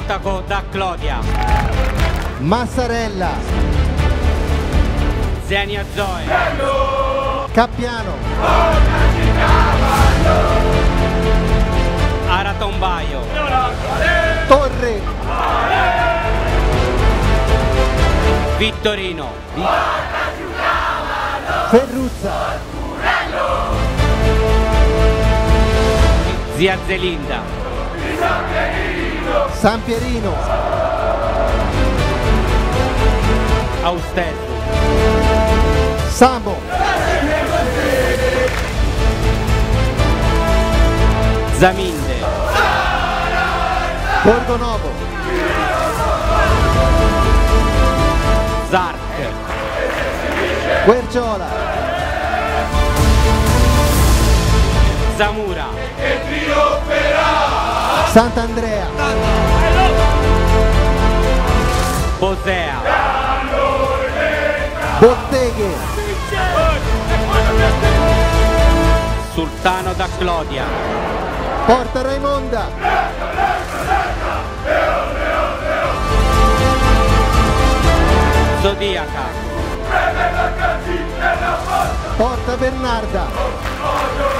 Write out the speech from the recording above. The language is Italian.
Monaco da Clodia. Massarella. Xenia Zoe. Cappiano. Aratombaio. Torre. Vittorino. Ferruzza. Zia Zelinda. San Pierino. Austesu. Samo. Zaminde. Borgonovo. Zark. Guerciola. Zamura. Sant'Andrea. Bosea. Botteghe. Sultano da Clodia. Porta Raimonda. Zodiaca. Porta Bernarda.